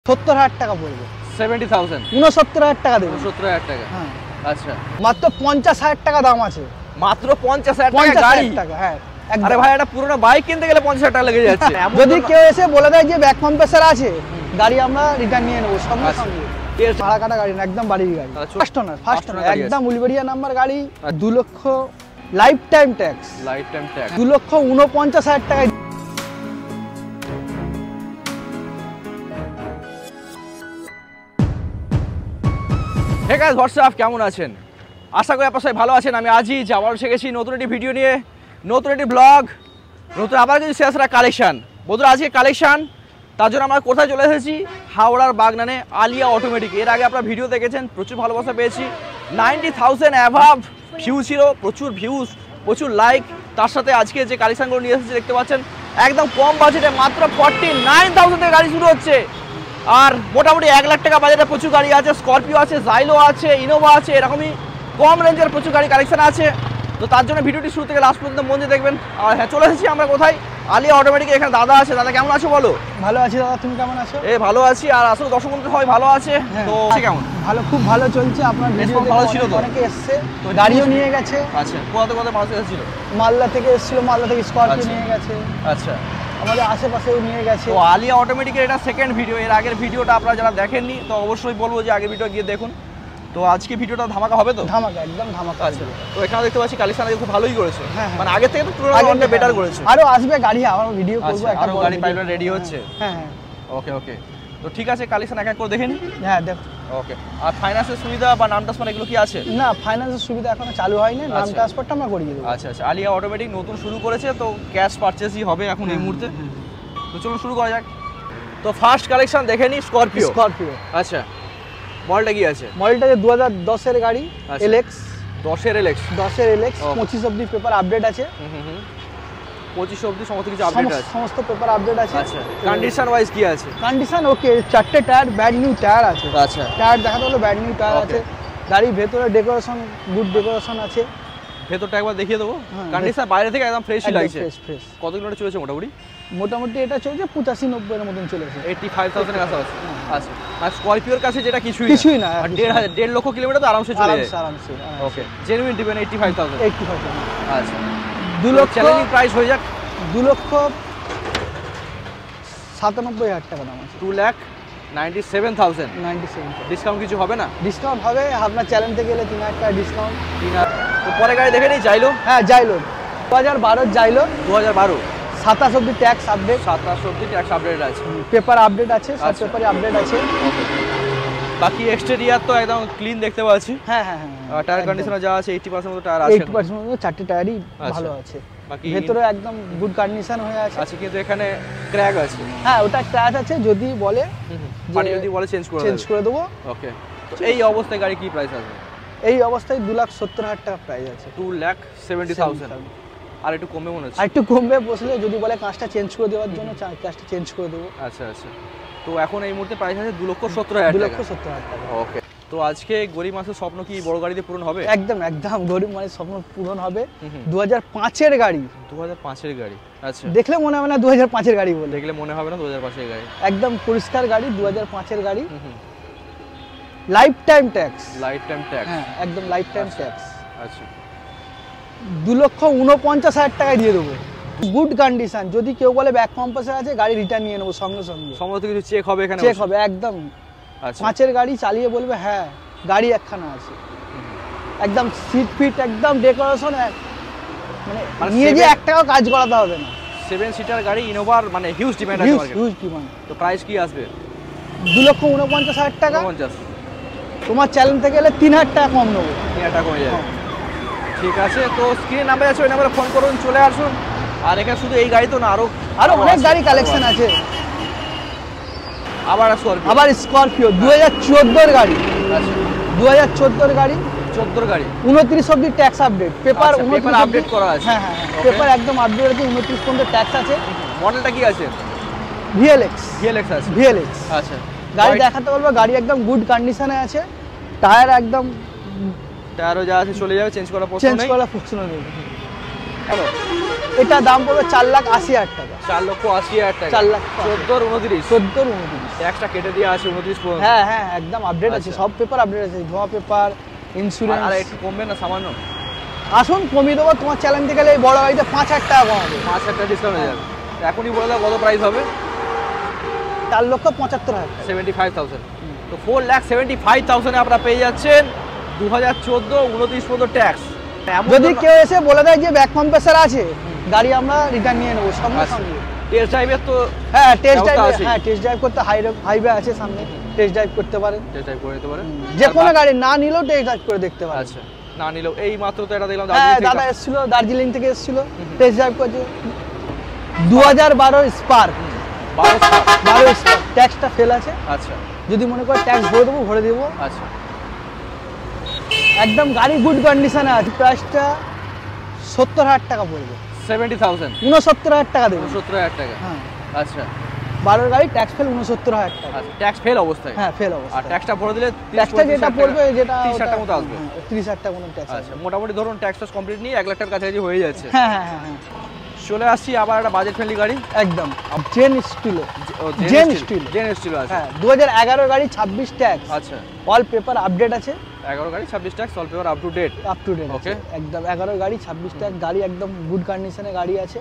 70,000 টাকা পড়বে। 70,000 69,000 টাকা দেবে। 69,000 টাকা। হ্যাঁ আচ্ছা, মাত্র 50,000 টাকা দাম আছে। মাত্র 50,000 টাকা গাড়ি? টাকা, হ্যাঁ। আরে ভাই, একটা পুরোনো বাইক কিনতে গেলে 50,000 টাকা লেগে যাচ্ছে। যদি কেউ এসে বলে দেয় যে ব্যাক কম্প্রেসার আছে, গাড়ি আমরা রিটার্ন নিয়ে নেবো সঙ্গে সঙ্গে। ভাড়া কাটা গাড়ি না, একদম বাড়ির গাড়ি। ফার্স্ট ওনার একদম উলবেড়িয়া নাম্বার গাড়ি। 2 লক্ষ লাইফ টাইম ট্যাক্স। 2,49,000 টাকা। হে গাইস, হোয়াটসঅ্যাপ, কেমন আছেন? আশা করি আপনারা সবাই ভালো আছেন। আমি আজিজ আবার এসে গেছি নতুন একটি ভিডিও নিয়ে, নতুন একটি ব্লগ, নতুন আবার কিছু শেষরা কালেকশন। বন্ধুরা, আজকে কালেকশন, তার জন্য আমরা কোথায় চলে এসেছি? হাওড়ার বাগনানে আলিয়া অটোমেটিক। এর আগে আপনারা ভিডিও দেখেছেন, প্রচুর ভালোবাসা পেয়েছি। 90,000 অ্যাভাব ভিউ ছিল, প্রচুর ভিউজ, প্রচুর লাইক। তার সাথে আজকে যে কালেকশনগুলো নিয়ে এসেছি দেখতে পাচ্ছেন, একদম কম বাজেটে মাত্র 49,000 থেকে গাড়ি শুরু হচ্ছে। আর মোটামুটি 1 লাখ টাকা বাজেটে প্রচুর গাড়ি আছে। স্করপিও আছে, জাইলো আছে, ইনোভা আছে, এরকমই কম রেঞ্জের প্রচুর গাড়ি কালেকশন আছে। তো তার জন্য ভিডিওটি শুরু থেকে লাস্ট পর্যন্ত মন দিয়ে দেখবেন। আর হ্যাঁ, চলে এসেছি আমরা কোথায়? আলিয়া অটোমেটিক। এখানে দাদা আছে। দাদা কেমন আছো বলো? ভালো আছি দাদা, তুমি কেমন আছো? ভালো আছি। আর আসলে দর্শক বন্ধু সবাই ভালো আছে। তো কেমন? ভালো, খুব ভালো চলছে। আপনার ভিডিও ভালো ছিল তো, অনেকে এসেছে, তো গাড়িও নিয়ে গেছে। আচ্ছা, কোথা মানুষ এসেছিল? মালদা থেকে এসেছিল, মালদা থেকে স্করপিও নিয়ে গেছে। আচ্ছা, আমাদের আশেপাশেও নিয়ে গেছে। তো আলিয়া অটোমেটিকের এটা সেকেন্ড ভিডিও। এর আগের ভিডিওটা আপনারা যারা দেখেননি, তো অবশ্যই বলবো যে আগের ভিডিও গিয়ে দেখুন। তো আজকে ভিডিওটা ধামাকা হবে তো? ধামাকা, একদম ধামাকা আছে। তো এখানে দেখতে পাচ্ছি কালেকশন আগে খুব ভালোই করেছে। হ্যাঁ, মানে আগে থেকে তো তুলনায় অনেক বেটার করেছে। আরো আসবে গাড়ি, আরো ভিডিও করব, একটা আরো গাড়ি পাইপলাইন রেডি হচ্ছে। হ্যাঁ হ্যাঁ, ওকে। তো ঠিক আছে, কালেকশন এক এক করে দেখে নিন। হ্যাঁ দেখো। ওকে। আর ফাইন্যান্সের সুবিধা বা নাম ট্রান্সফার এগুলো কি আছে? না, ফাইন্যান্সের সুবিধা এখনো চালু হয়নি। নাম ট্রান্সফারটা আমরা করিয়ে দেব। আচ্ছা, আলিয়া অটোমেটিক নতুন শুরু করেছে, তো ক্যাশ পারচেজই হবে এখন এই মুহূর্তে। তো চলুন শুরু করা যাক। তো ফার্স্ট কালেকশন দেখে নিই, স্করপিও। আচ্ছা, মডেলটা কি আছে? মডেলটা 2010 এর গাড়ি, এলএক্স। 10 এর এলএক্স। 25 অবধি পেপার আপডেট আছে। 25 অবধি সমস্ত কিছু আপডেট আছে, সমস্ত পেপার আপডেট আছে। আচ্ছা, কন্ডিশন ওয়াইজ কি আছে? কন্ডিশন ওকে, 4টে টায়ার ব্র্যান্ড নিউ টায়ার আছে। আচ্ছা, টায়ার দেখাতে হলো ব্র্যান্ড নিউ টায়ার আছে। গাড়ির ভেতরে ডেকোরেশন, গুড ডেকোরেশন আছে। ভেতরটা একবার দেখিয়ে দেবো। কন্ডিশন বাইরে থেকে একদম ফ্রেশই লাগছে। ফ্রেশ। কত কিলোমিটার চলেছে মোটামুটি এটা চলছে 85-90 এর মতন চলেছে। 85,000 এর কাছে আছে। আচ্ছা, আর স্করপিওর কাছে যেটা কিছুই না, 1.5 লক্ষ কিলোমিটার তো আরামসে চলে যায়। আরামসে। Okay, genuine depend 85,000। আচ্ছা, 2 লক্ষ চ্যালেঞ্জিং প্রাইস হয়ে যাক। 2,97,000 টাকা দাম আছে। 2,97,000। ডিসকাউন্ট কিছু হবে না? ডিসকাউন্ট হবে, আপনার চ্যালেঞ্জ থেকে গেলে 3,000 টাকা ডিসকাউন্ট। 3,000। তো পরে গাড়ি দেখে নিই, জাইলো। হ্যাঁ, জাইলো 2012 জাইলো। 2012। 27 অবধি ট্যাক্স আপডেট। 27 অবধি ট্যাক্স আপডেট আছে। পেপার আপডেট আছে, সব পেপারে আপডেট আছে। বাকি এক্সটেরিয়ার তো একদম ক্লিন দেখতে পাচ্ছি। হ্যাঁ। টায়ার কন্ডিশনার যা আছে 80% মতো টায়ার আছে। 80% মতো 4টে টায়ারই ভালো আছে। বাকি ভেতরে একদম গুড কন্ডিশন হয়ে আছে। আচ্ছা, কিন্তু এখানে ক্র্যাক আছে। হ্যাঁ, ওটা ক্র্যাক আছে। যদি বলে যদি বলে চেঞ্জ করে দেবো। ওকে। তো এই অবস্থায় গাড়ি কি প্রাইস আছে? এই অবস্থায় 2,70,000 টাকা প্রাইস আছে। 2,70,000। আর একটু কমবে মনে হচ্ছে? আর একটু কমবে বসলে, যদি বলে কাঁচটা চেঞ্জ করে দেওয়ার জন্য, কাঁচটা চেঞ্জ করে দেবো। আচ্ছা। তো এখন এই মুহূর্তে প্রাইস আছে 2,70,000 টাকা। 2,70,000 টাকা। ওকে। তো আজকে গরিব মানুষের স্বপ্ন কি বড় গাড়িতে পূরণ হবে? একদম গরিব মানুষের স্বপ্ন পূরণ হবে। 2005 এর গাড়ি। 2005 এর গাড়ি। আচ্ছা, দেখলে মনে হবে না 2005 এর গাড়ি বলে। দেখলে মনে হবে না 2005 এর গাড়ি। একদম পরিষ্কার গাড়ি, 2005 এর গাড়ি। Life time tax. হ্যাঁ, একদম লাইফ টাইম ট্যাক্স। আচ্ছা, 2,49,000 টাকায় দিয়ে দেবো। Good condition. যদি কেউ বলে ব্যাক কম্প্রেসার আছে, গাড়ি রিটার্ন নিয়ে নেবো সঙ্গে সঙ্গে। সমস্ত কিছু চেক হবে এখানে? চেক হবে একদম। আচ্ছা, 5 এর গাড়ি চালিয়ে বলবে হ্যাঁ গাড়ি একখানা আছে। একদম সিট ফিট, একদম ডেকোরেশন, মানে নিয়ে যে 1 টাকাও কাজ করাতে হবে না। 7 সিটার গাড়ি, ইনোভার, মানে হিউজ ডিমান্ড আছে মার্কেটে। Huge demand. তো প্রাইস কি আসবে? 2,49,000 টাকা। 49। তোমার চ্যালেঞ্জ থেকে গেলে 3,000 টাকা কম নেবো। 3,000 টাকা কমে যাবে। ঠিক আছে, তো স্ক্রিনে নাম্বার আছে, ওই নাম্বারে ফোন করুন, চলে আসুন। আর এখানে শুধু এই গাড়ি তো না, আরো অনেক গাড়ি কালেকশন আছে। আবার স্করপিও 2014 এর গাড়ি। আচ্ছা, 2014 এর গাড়ি। 14 গাড়ি। 29 অবধি ট্যাক্স আপডেট। পেপার আপডেট করা আছে। হ্যাঁ, পেপার একদম আপডেট আছে। 29 পর্যন্ত ট্যাক্স আছে। মডেলটা কি আছে? ভিএলএক্স আছে। আচ্ছা, গাড়ি দেখাতে বলবো, গাড়ি একদম গুড কন্ডিশনে আছে। টায়ার একদম, টায়ারও যা আছে চলে যাবে, চেঞ্জ করার প্রশ্ন নেই। এটা দাম পড়বে 4,80,000 টাকা। 4,80,000 টাকা। 4 লাখ। 14 29। ট্যাক্সটা কেটে দিয়ে আছে 29 পর্যন্ত। হ্যাঁ হ্যাঁ একদম আপডেট আছে, আচ্ছা। সব পেপার আপডেট আছে, ধোয়া পেপার, ইন্স্যুরেন্স। আর একটু কমবে না সামান্য? আসুন কমিয়ে দেবো, তোমার চ্যালেঞ্জ গেলে এই বড় গাড়িতে 5,000 টাকা কমাবে। 5,000 টাকা ডিসকাউন্ট হয়ে যাবে। তো এখনই বলে দাও কত প্রাইস হবে? 4,75,000 টাকা। 75,000। তো 4,75,000 এ আপনারা পেয়ে যাচ্ছেন 2014 29 পর্যন্ত ট্যাক্স। যদি কেউ এসে বলে দেয় যে ব্যাক কম্প্রেসার আছে, গাড়ি আমরা রিটার্ন নিয়ে নেবো সঙ্গে সঙ্গে। টেস্ট ড্রাইভের তো হ্যাঁ টেস্ট ব্যবস্থা ড্রাইভ, আছে। হ্যাঁ টেস্ট ড্রাইভ করতে হাইওয়ে আছে সামনে, টেস্ট ড্রাইভ করতে পারেন। টেস্ট ড্রাইভ করে নিতে পারেন। যে কোনো গাড়ি না নিলেও টেস্ট ড্রাইভ করে দেখতে পারেন। আচ্ছা, না নিলেও এই মাত্র তো এটা দেখলাম হ্যাঁ দার্জিলিং দাদা থেকে। এসেছিল, দার্জিলিং থেকে এসেছিল, টেস্ট ড্রাইভ করেছে। 2012 স্পার্ক, 12 স্পার্ক, ট্যাক্সটা ফেল আছে। আচ্ছা যদি মনে করে ট্যাক্স ভরে দেবো, ভরে দেবো। আচ্ছা, একদম গাড়ি গুড কন্ডিশনে আছে। প্রাইসটা 70,000 টাকা পড়বে। 70,000 69,000 টাকা দেবো। 69,000 টাকা। হ্যাঁ আচ্ছা 12 গাড়ি ট্যাক্স ফেল 69,000 টাকা। আচ্ছা, ট্যাক্স ফেল অবস্থায়? হ্যাঁ ফেল আর অবস্থা। ট্যাক্সটা ভরে দিলে ট্যাক্সটা যেটা পড়বে, যেটা 30,000 টাকা মতো আসবে। 30,000 টাকা কোনো ট্যাক্স আচ্ছা, মোটামুটি ধরুন ট্যাক্সটা কমপ্লিট নিয়ে 1 লাখ টাকার কাছাকাছি হয়ে যাচ্ছে। হ্যাঁ হ্যাঁ হ্যাঁ হ্যাঁ চলে আসছি আবার একটা বাজেট ফ্রেন্ডলি গাড়ি। একদম জেন স্টিলো। জেন জেন স্টিল। স্টিল। জেন স্টিল আছে। হ্যাঁ 2011 গাড়ি, 26 ট্যাক্স, আচ্ছা, অল পেপার আপডেট আছে। 11 গাড়ি 26 tax, all paper up to date. Up to date Okay. একদম 11 গাড়ি 26 ট্যাক্স, গাড়ি একদম গুড কন্ডিশনে গাড়ি আছে।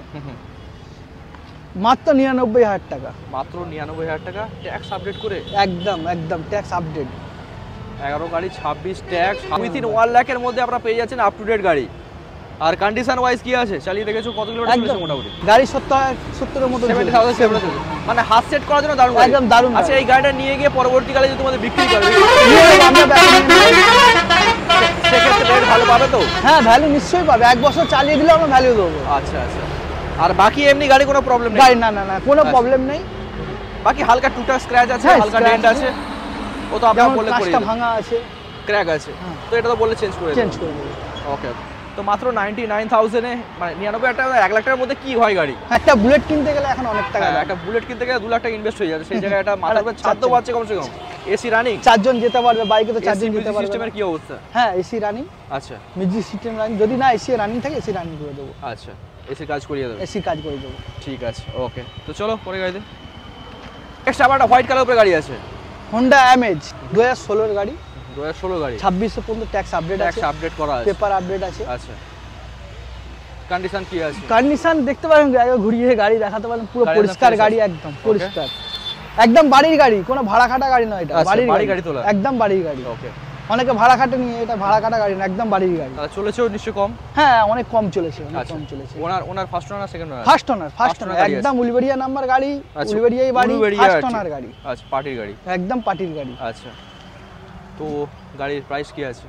মাত্র 99,000 টাকা। মাত্র 99,000 টাকা ট্যাক্স আপডেট করে। একদম একদম ট্যাক্স আপডেট। 11 গাড়ি 26 ট্যাক্স, উইথিন 1 লাখের মধ্যে আপনারা পেয়ে যাচ্ছেন আপ টু ডেট গাড়ি। আর কন্ডিশন ওয়াইজ কি আছে? চালিয়ে দেখেছো কত কিলোমিটার চলেছে একদম মোটামুটি? গাড়ি 70 এর মতো 70,000 কিলোমিটার চলেছে। মানে হাত সেট করার জন্য দারুণ গাড়ি। একদম দারুণ আচ্ছা, এই গাড়িটা নিয়ে গিয়ে পরবর্তীকালে যদি তোমাদের বিক্রি করে আমরা ব্যাক নিয়ে নেবো। সেক্ষেত্রে রেট ভালো পাবে তো? হ্যাঁ ভ্যালু নিশ্চয়ই পাবে, 1 বছর চালিয়ে দিলে আমরা ভ্যালু দেবো। আচ্ছা আচ্ছা। আর বাকি এমনি গাড়ি কোনো প্রবলেম নেই? গাড়ি না না না কোনো আচ্ছা। প্রবলেম নেই। বাকি হালকা টুটা স্ক্র্যাচ আছে, হ্যাঁ, হালকা scratch ডেন্ট আছে, ও তো আপনারা যেমন বললে করে কাঁচটা ভাঙা আছে, ক্র্যাক আছে, হ্যাঁ। তো এটা তো বললে চেঞ্জ করে চেঞ্জ করে দেবো। ওকে। তো মাত্র 99,000 এ মানে 99,000 টাকা 1 লাখ টাকার মধ্যে কি হয় গাড়ি? একটা বুলেট কিনতে গেলে এখন অনেক টাকা হ্যাঁ, দাম। একটা বুলেট কিনতে গেলে 2 লাখ টাকা ইনভেস্ট হয়ে যাচ্ছে। সেই জায়গায় এটা মাথার উপরে ছাদ তো পাচ্ছে কমসে কম। AC running? 4 জন যেতে পারবে, বাইকে তো 4 জন যেতে পারবে। সিস্টেমের কি অবস্থা? হ্যাঁ এসি রানিং, আচ্ছা মিউজিক সিস্টেম রানিং। যদি না এসি রানিং থাকে, এসি রানিং করে দেবো, আচ্ছা, এসি কাজ করিয়ে দেবে। এসি কাজ করে দেবো। ঠিক আছে, ওকে। তো চলো পরে গাড়িতে। নেক্সট আবার একটা হোয়াইট কালার উপরে গাড়ি আছে, হোন্ডা অ্যামেজ 2016 এর গাড়ি, 2016 গাড়ি, 26 পর্যন্ত ট্যাক্স আপডেট আছে, ট্যাক্স আপডেট করা আছে, পেপার আপডেট আছে। আচ্ছা। কন্ডিশন কি আছে? কন্ডিশন দেখতে পারেন, আগে ঘুরিয়ে গাড়ি দেখাতে পারেন, পুরো গাড়ি পরিষ্কার একদম গাড়ি, fresh একদম পরিষ্কার, একদম বাড়ির গাড়ি, কোনো ভাড়া খাটা গাড়ি নয় এটা, আচ্ছা, বাড়ির বাড়ির গাড়ি তোলা। একদম বাড়ির গাড়ি। ওকে। অনেকে ভাড়া খাটে নিয়ে, এটা ভাড়া খাটা গাড়ি না, একদম বাড়ির গাড়ি। তাহলে চলেছেও নিশ্চয় কম? হ্যাঁ অনেক কম চলেছে, অনেক আচ্ছা, কম চলেছে। Owner first owner second owner? First owner গাড়ি আছে। একদম উলবেড়িয়া নাম্বার গাড়ি, আচ্ছা, উলবেড়িয়াই বাড়ি, উলুবেড়িয়া ফার্স্ট আর কি। ওনার গাড়ি, আচ্ছা, পার্টির গাড়ি, একদম পার্টির গাড়ি। আচ্ছা। তো গাড়ির প্রাইস কি আছে?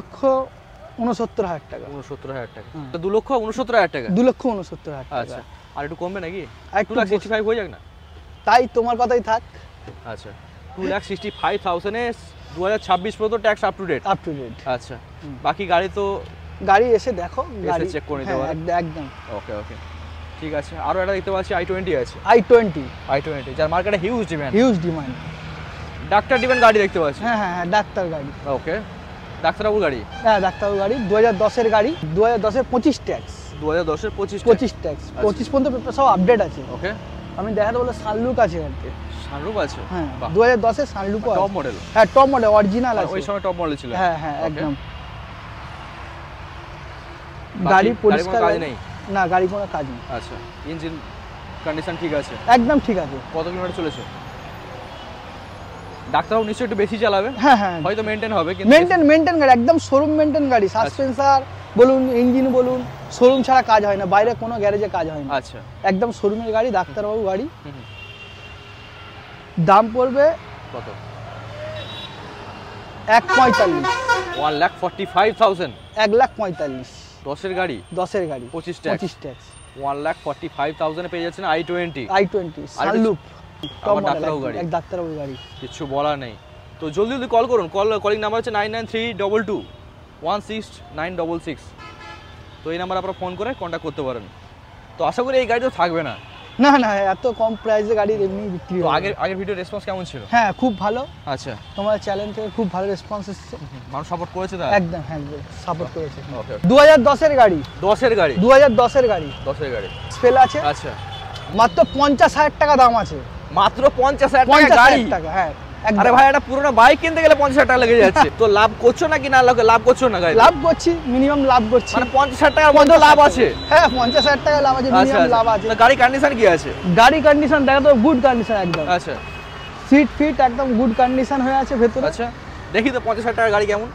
2,69,000 টাকা। 69,000 টাকা। হুম। তো 2,69,000 টাকা। 2,69,000 টাকা। আচ্ছা, আর একটু কমবে নাকি? আর একটু 2,65,000 হয়ে যাক না? তাই তোমার কথাই থাক। আচ্ছা, 2,65,000 এ 2026 পর্যন্ত tax up to date. Up to date. আচ্ছা, বাকি গাড়ি তো গাড়ি এসে দেখো, গাড়ি চেক করে নিতে হ্যাঁ, পারো। একদম। ওকে ওকে, ঠিক আছে। আরো একটা দেখতে পাচ্ছি i20 আছে, i20 i20 যার মার্কেটে huge demand. Huge demand. Doctor demand গাড়ি দেখতে পাচ্ছি। হ্যাঁ হ্যাঁ হ্যাঁ ডাক্তার গাড়ি। ওকে, ডাক্তারবাবুর গাড়ি। হ্যাঁ ডাক্তারবাবু গাড়ি, 2010 এর গাড়ি, 2010 এর 25 ট্যাক্স, 2010 এর 25 25 ট্যাক্স, 25 পর্যন্ত পেপার সব আপডেট আছে। ওকে। আমি দেখাতে বলে সানলুক আছে আর কি। সানরুফ আছে? হ্যাঁ বাহ, 2010 এর সানলুক টপ আছে। মডেল। হ্যাঁ টপ মডেল, অরিজিনাল আছে। ওই সময় টপ মডেল ছিল। হ্যাঁ হ্যাঁ Okay. একদম। বাকি গাড়ি কোনো পরিষ্কার কাজ নেই? না, গাড়ি কোনো কাজ নেই, আচ্ছা, ইঞ্জিন কন্ডিশন ঠিক আছে? একদম ঠিক আছে। কত কিলোমিটার চলেছে? ডাক্তারবাবু নিশ্চয়ই একটু বেশি চালাবে, হ্যাঁ হ্যাঁ হয়তো মেনটেন হবে, কিন্তু মেনটেন গাড়ি, একদম শোরুম মেনটেন গাড়ি। সাসপেন্সার বলুন, ইঞ্জিন বলুন, শোরুম ছাড়া কাজ হয় না, বাইরে কোনো গ্যারেজে কাজ হয় না, আচ্ছা। একদম শোরুমের গাড়ি, ডাক্তারবাবু গাড়ি। হুম, হুম। দাম পড়বে কত? 1,45,000, 1,45,000। 1,45,000। 10 এর গাড়ি, 10 এর গাড়ি, 25 ট্যাক্স, 25 ট্যাক্স, 1,45,000 এ পেয়ে যাচ্ছেন i20। i20 আর সানলুক, টপ আবার মডেল, ডাক্তারবাবু গাড়ি। এক ডাক্তারবাবু গাড়ি। কিছু বলা নেই। তো জলদি জলদি কল করুন। কলিং নাম্বার হচ্ছে 9932216966। তো এই নাম্বার আপনারা ফোন করে কন্ট্যাক্ট করতে পারেন। তো আশা করি এই গাড়ি তো থাকবে না। না না এত কম প্রাইসে গাড়ি এমনি বিক্রি তো হয়। আগের ভিডিও রেসপন্স কেমন ছিল? হ্যাঁ খুব ভালো, আচ্ছা, তোমার চ্যানেল থেকে খুব ভালো রেসপন্স এসেছে। মানুষ সাপোর্ট করেছে তা? একদম হ্যাঁ সাপোর্ট করেছে। ওকে। 2010 এর গাড়ি, 10 এর গাড়ি, 2010 এর গাড়ি, 10 এর গাড়ি স্পেল আছে, আচ্ছা। মাত্র 50,000 টাকা দাম আছে। মাত্র 50,000 টাকা গাড়ি 50,000 টাকা, হ্যাঁ একদম। আরে ভাই একটা পুরোনো বাইক কিনতে গেলে 50,000 টাকা লেগে যাচ্ছে তো লাভ করছো নাকি না লাভ করছো না গাড়ি লাভ করছি, মিনিমাম লাভ করছি। মানে 50,000 টাকার মধ্যে লাভ আছে? হ্যাঁ 50,000 টাকা লাভ আছে, মিনিমাম লাভ আছে। তো গাড়ি কন্ডিশন কি আছে? গাড়ি কন্ডিশন দেখো তো, গুড কন্ডিশন একদম। আচ্ছা সিট ফিট একদম গুড কন্ডিশন হয়ে আছে ভেতরে। আচ্ছা দেখি তো 50,000 টাকার গাড়ি কেমন।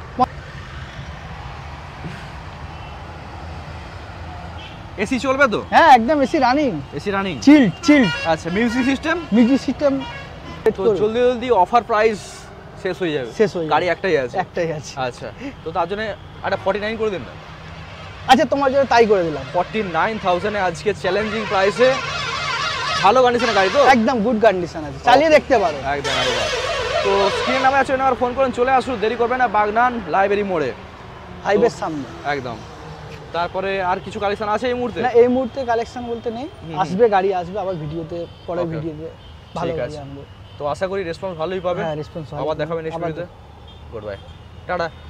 এসি চলবে তো? হ্যাঁ একদম AC running, AC running, chilled. আচ্ছা মিউজিক সিস্টেম? মিউজিক সিস্টেম তো জলদি জলদি অফার প্রাইস শেষ হয়ে যাবে। গাড়ি একটাই আছে? একটাই আছে। আচ্ছা তো তার জন্য একটা 49 করে দিন না। আচ্ছা তোমার জন্য তাই করে দিলাম। 49,000 এ আজকে চ্যালেঞ্জিং প্রাইসে ভালো কন্ডিশনের গাড়ি তো? একদম গুড কন্ডিশন আছে, চালিয়ে দেখতে পারো। একদম একদম। তো স্ক্রিনের নামে আছে, নাম্বার ফোন করেন, চলে আসুন, দেরি করবে না, বাগনান লাইব্রেরি মোড়ে, হাইওয়ের সামনে একদম। তারপরে আর কিছু কালেকশন আছে এই মুহূর্তে? না এই মুহূর্তে কালেকশন বলতে নেই, আসবে গাড়ি আসবে আবার ভিডিওতে, পরে ভিডিওতে ভালো গাড়ি আনবো। তো আশা করি রেসপন্স ভালোই পাবে। হ্যাঁ রেসপন্স আবার দেখাবেন নেক্সট ভিডিওতে। Good bye, tata.